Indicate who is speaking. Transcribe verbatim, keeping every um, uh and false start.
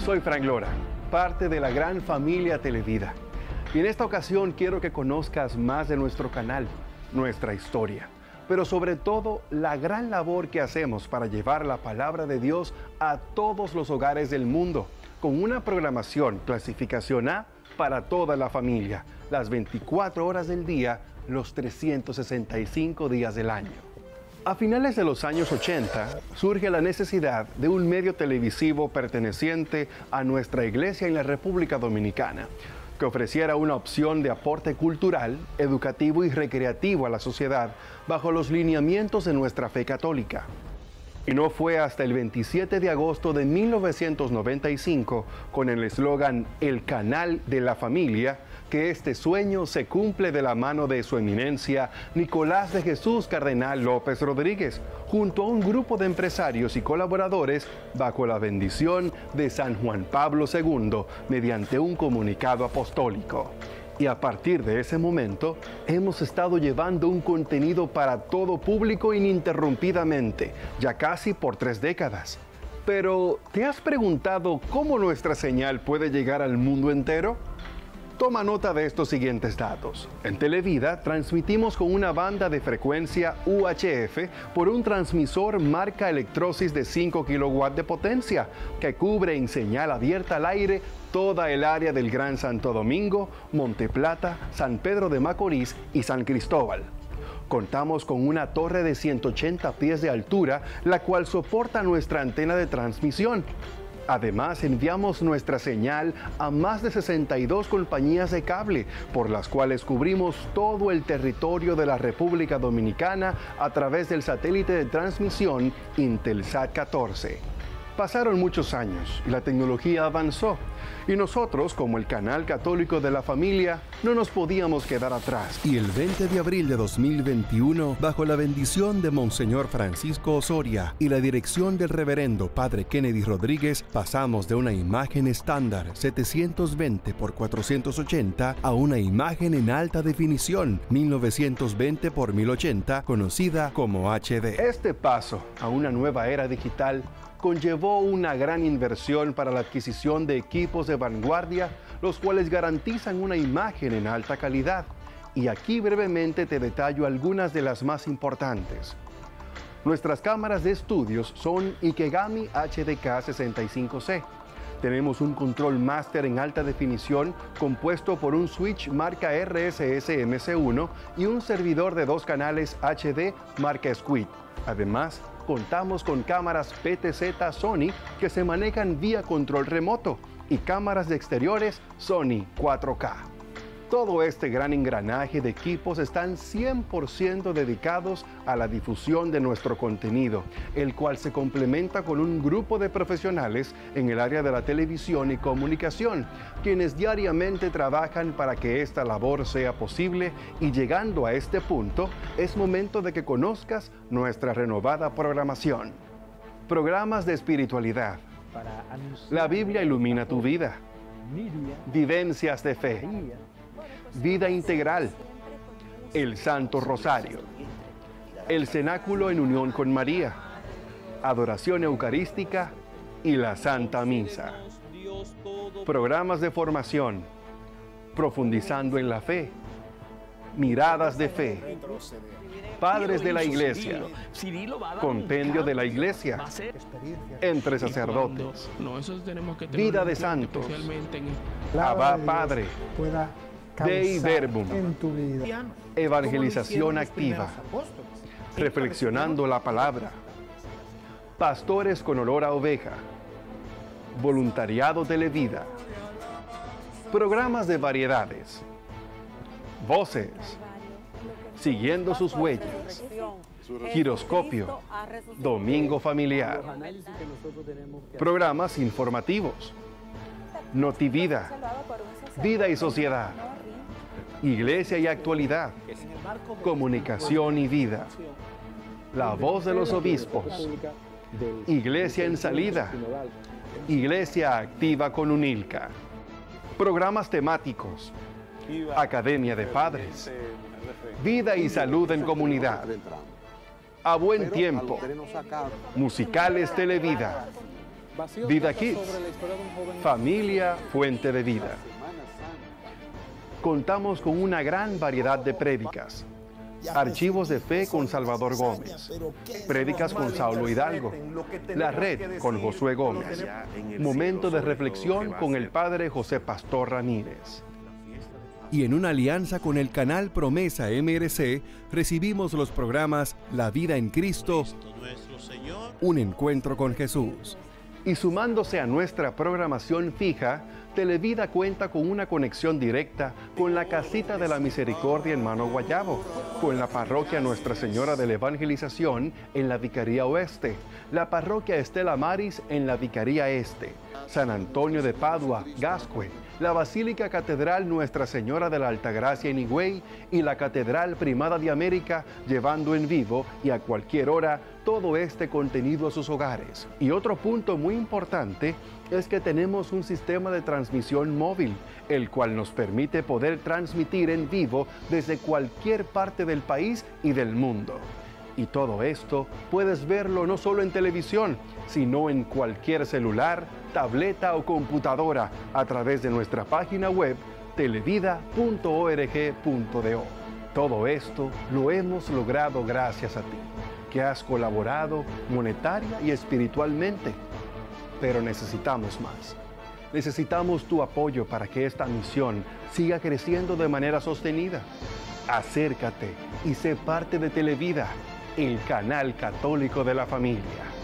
Speaker 1: Soy Frank Lora, parte de la gran familia Televida. Y en esta ocasión quiero que conozcas más de nuestro canal, nuestra historia, pero sobre todo la gran labor que hacemos para llevar la palabra de Dios a todos los hogares del mundo, con una programación clasificación A para toda la familia, las veinticuatro horas del día, los trescientos sesenta y cinco días del año. A finales de los años ochenta, surge la necesidad de un medio televisivo perteneciente a nuestra iglesia en la República Dominicana, que ofreciera una opción de aporte cultural, educativo y recreativo a la sociedad bajo los lineamientos de nuestra fe católica. Y no fue hasta el veintisiete de agosto de mil novecientos noventa y cinco, con el eslogan El Canal de la Familia, que este sueño se cumple de la mano de su eminencia Nicolás de Jesús Cardenal López Rodríguez, junto a un grupo de empresarios y colaboradores bajo la bendición de San Juan Pablo segundo, mediante un comunicado apostólico. Y a partir de ese momento, hemos estado llevando un contenido para todo público ininterrumpidamente, ya casi por tres décadas. Pero, ¿te has preguntado cómo nuestra señal puede llegar al mundo entero? Toma nota de estos siguientes datos. En Televida transmitimos con una banda de frecuencia U H F por un transmisor marca Electrosis de cinco kilowatts de potencia, que cubre en señal abierta al aire toda el área del Gran Santo Domingo, Monteplata, San Pedro de Macorís y San Cristóbal. Contamos con una torre de ciento ochenta pies de altura, la cual soporta nuestra antena de transmisión. Además, enviamos nuestra señal a más de sesenta y dos compañías de cable, por las cuales cubrimos todo el territorio de la República Dominicana a través del satélite de transmisión Intelsat catorce. Pasaron muchos años y la tecnología avanzó, y nosotros, como el canal católico de la familia, no nos podíamos quedar atrás.
Speaker 2: Y el veinte de abril de dos mil veintiuno, bajo la bendición de Monseñor Francisco Osoria y la dirección del reverendo Padre Kennedy Rodríguez, pasamos de una imagen estándar setecientos veinte por cuatrocientos ochenta a una imagen en alta definición mil novecientos veinte por mil ochenta, conocida como H D.
Speaker 1: Este paso a una nueva era digital conllevó una gran inversión para la adquisición de equipos de vanguardia, los cuales garantizan una imagen en alta calidad. Y aquí brevemente te detallo algunas de las más importantes. Nuestras cámaras de estudios son Ikegami H D K sesenta y cinco C. Tenemos un control máster en alta definición compuesto por un switch marca R S S M C uno y un servidor de dos canales H D marca Squid. Además, contamos con cámaras P T Z Sony que se manejan vía control remoto y cámaras de exteriores Sony cuatro K. Todo este gran engranaje de equipos están cien por ciento dedicados a la difusión de nuestro contenido, el cual se complementa con un grupo de profesionales en el área de la televisión y comunicación, quienes diariamente trabajan para que esta labor sea posible, y llegando a este punto, es momento de que conozcas nuestra renovada programación. Programas de espiritualidad. La Biblia ilumina tu vida. Vivencias de fe. Vida integral, el Santo Rosario, el Cenáculo en unión con María, adoración eucarística y la Santa Misa. Programas de formación, profundizando en la fe, miradas de fe, padres de la iglesia, compendio de la iglesia, entre sacerdotes, vida de santos, Abba Padre, Dei Verbum, evangelización activa, reflexionando la palabra, pastores con olor a oveja, voluntariado Televida, programas de variedades, voces, siguiendo sus huellas, giroscopio, domingo familiar, programas informativos, Notivida, vida y sociedad, iglesia y actualidad, comunicación y vida, la voz de los obispos, iglesia en salida, iglesia activa con UNILCA, programas temáticos, academia de padres, vida y salud en comunidad, a buen tiempo, musicales Televida, Vida Kids, familia fuente de vida. Contamos con una gran variedad de prédicas. Archivos de Fe con Salvador Gómez, Prédicas con Saulo Hidalgo, La Red con Josué Gómez, Momento de Reflexión con el Padre José Pastor Ramírez.
Speaker 2: Y en una alianza con el canal Promesa M R C, recibimos los programas La Vida en Cristo, Un Encuentro con Jesús.
Speaker 1: Y sumándose a nuestra programación fija, Televida cuenta con una conexión directa con la Casita de la Misericordia en Mano Guayabo, con la Parroquia Nuestra Señora de la Evangelización en la Vicaría Oeste, la Parroquia Estela Maris en la Vicaría Este, San Antonio de Padua, Gascue, la Basílica Catedral Nuestra Señora de la Altagracia en Higüey y la Catedral Primada de América, llevando en vivo y a cualquier hora todo este contenido a sus hogares. Y otro punto muy importante es que tenemos un sistema de transmisión móvil, el cual nos permite poder transmitir en vivo desde cualquier parte del país y del mundo. Y todo esto puedes verlo no solo en televisión, sino en cualquier celular, tableta o computadora a través de nuestra página web televida punto org punto do. Todo esto lo hemos logrado gracias a ti, que has colaborado monetaria y espiritualmente. Pero necesitamos más. Necesitamos tu apoyo para que esta misión siga creciendo de manera sostenida. Acércate y sé parte de Televida, el canal católico de la familia.